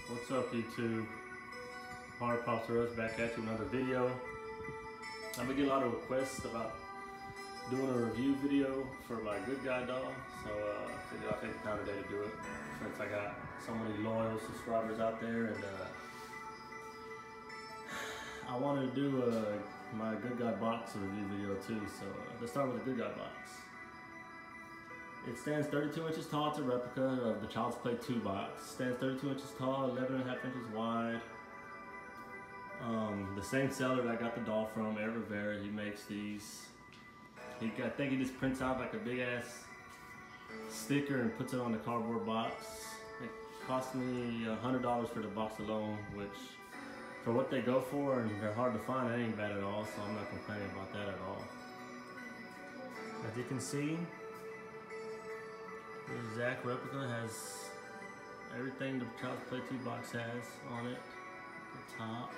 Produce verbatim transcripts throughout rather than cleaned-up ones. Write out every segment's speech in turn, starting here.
What's up, YouTube? Hard Pops Rush back at you with another video. I've been getting a lot of requests about doing a review video for my Good Guy doll, so uh, I figured I'll take the time today to do it since I got so many loyal subscribers out there, and uh, I wanted to do uh, my Good Guy box review video too. So uh, let's start with the Good Guy box. It stands thirty-two inches tall. It's a replica of the Child's Play two box. Stands thirty-two inches tall, eleven and a half inches wide. Um, the same seller that I got the doll from, Ed Rivera, he makes these. He, I think he just prints out like a big ass sticker and puts it on the cardboard box. It cost me a hundred dollars for the box alone, which for what they go for and they're hard to find, it ain't bad at all, so I'm not complaining about that at all. As you can see, the exact replica has everything the Child's Play two box has on it. The top,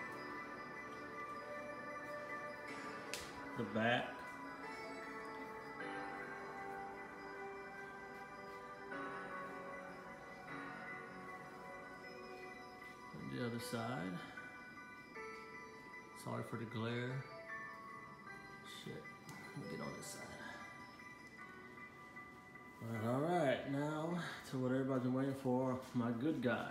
the back, and the other side. Sorry for the glare. Shit, let me get on this side. All right, now to what everybody's been waiting for, my Good Guy.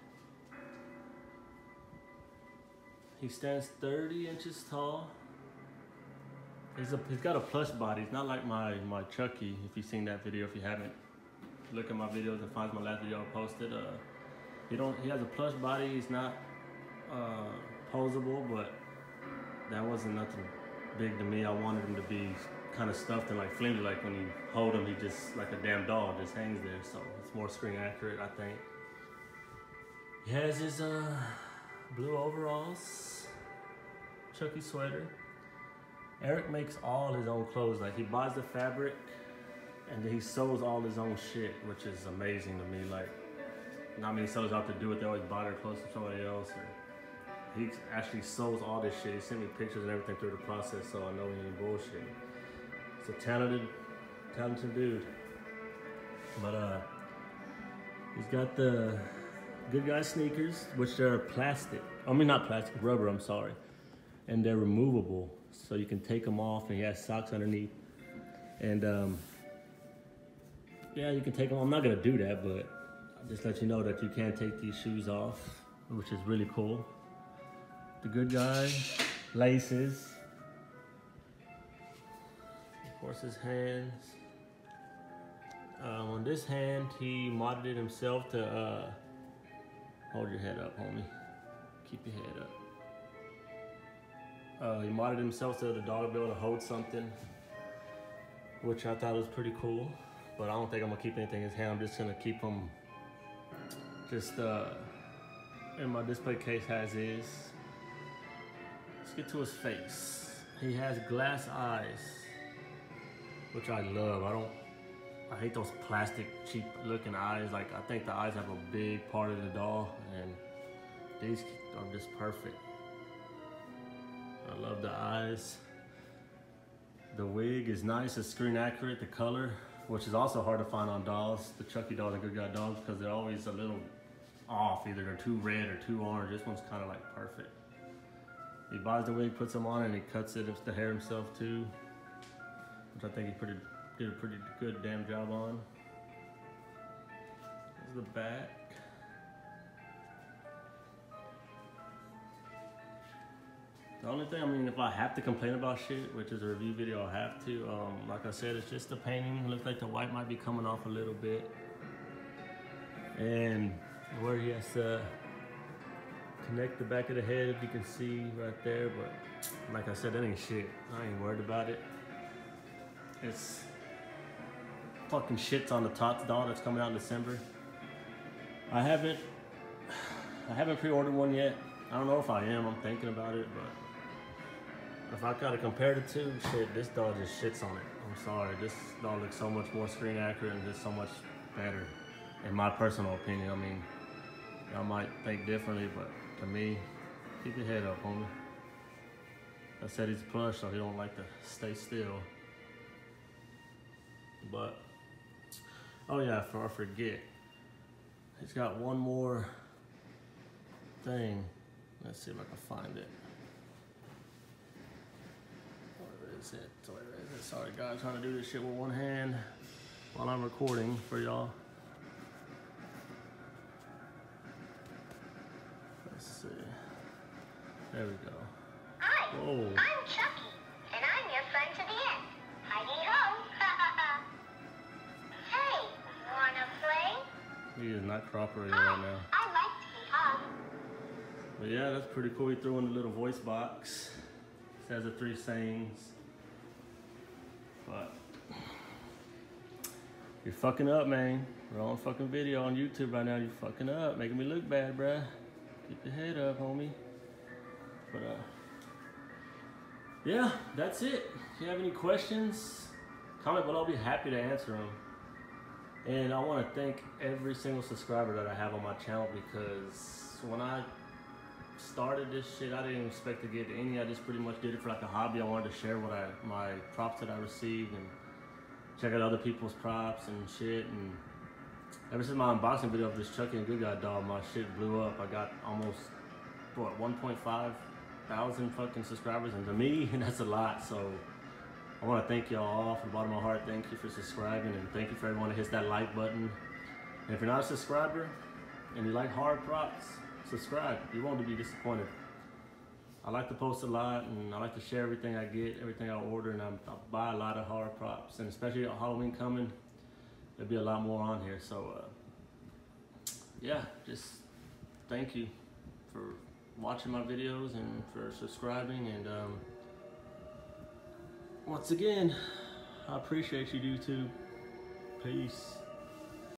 He stands thirty inches tall. He's a, he's got a plush body. It's not like my, my Chucky. If you've seen that video, if you haven't, look at my videos and find my last video I posted. Uh, he don't. He has a plush body. He's not uh, posable, but that wasn't nothing big to me. I wanted him to be kind of stuffed and like flimsy, like when you hold him, he just like a damn doll just hangs there. So it's more screen accurate, I think. He has his uh, blue overalls, Chucky sweater. Eric makes all his own clothes. Like he buys the fabric and then he sews all his own shit, which is amazing to me. Like not many sellers out there do it. They always buy their clothes from somebody else. Or he actually sews all this shit. He sent me pictures and everything through the process, so I know he ain't bullshit. He's a talented, talented dude. But uh, he's got the Good Guy sneakers, which they're plastic. I mean, not plastic, rubber, I'm sorry. And they're removable, so you can take them off, and he has socks underneath. And um, yeah, you can take them. I'm not gonna do that, but I'll just let you know that you can take these shoes off, which is really cool. The Good Guy laces. Of course, his hands. Uh, on this hand, he modded it himself to uh, hold your head up, homie. Keep your head up. Uh, he modded himself so the dog would be able to hold something, which I thought was pretty cool. But I don't think I'm gonna keep anything in his hand. I'm just gonna keep him just uh, in my display case as is. Let's get to his face. He has glass eyes, which I love. I don't, I hate those plastic, cheap looking eyes. Like, I think the eyes have a big part of the doll, and these are just perfect. I love the eyes. The wig is nice, it's screen accurate, the color, which is also hard to find on dolls, the Chucky dolls and Good Guy dolls, because they're always a little off. Either they're too red or too orange. This one's kind of like perfect. He buys the wig, puts them on, and he cuts it, it's the hair himself too, which I think he pretty, did a pretty good damn job on. Here's the back. The only thing, I mean, if I have to complain about shit, which is a review video, I'll have to. Um, like I said, it's just the painting. It looks like the white might be coming off a little bit. And where he has to connect the back of the head, if you can see right there. But like I said, that ain't shit. I ain't worried about it. It's fucking shits on the Tots doll that's coming out in December. I haven't, I haven't pre-ordered one yet. I don't know if I am. I'm thinking about it, but if I gotta compare the two, shit, this doll just shits on it. I'm sorry. This doll looks so much more screen accurate and just so much better, in my personal opinion. I mean, y'all might think differently, but to me, keep your head up, homie. I said he's plush, so he don't like to stay still. But, oh yeah, before I forget, he's got one more thing. Let's see if I can find it. Where is it? Where is it? Sorry guys, trying to do this shit with one hand while I'm recording for y'all. Let's see. There we go. Hi, Whoa. I'm Chucky, and I'm your friend to the end. Heidi ho! Hey, wanna play? He is not cooperating right now. I like to be hugged. But yeah, that's pretty cool. He threw in the little voice box. It says the three sayings. But you're fucking up, man. We're on fucking video on YouTube right now. You're fucking up, making me look bad, bruh. Keep your head up, homie. But uh, yeah, that's it. If you have any questions, comment below. I'll be happy to answer them. And I want to thank every single subscriber that I have on my channel, because when I started this shit, I didn't expect to get any. I just pretty much did it for like a hobby. I wanted to share what I my props that I received and check out other people's props and shit. And ever since my unboxing video of this Chucky and Good Guy doll, my shit blew up. I got almost what one point five thousand fucking subscribers, and to me that's a lot. So I want to thank y'all all from the bottom of my heart. Thank you for subscribing, and thank you for everyone that hits that like button. And if you're not a subscriber and you like hard props, subscribe. You won't be disappointed. I like to post a lot, and I like to share everything I get, everything I order, and I, I buy a lot of hard props. And especially Halloween coming, there'll be a lot more on here. So uh, yeah, just thank you for watching my videos and for subscribing. And um, once again, I appreciate you, YouTube. Peace.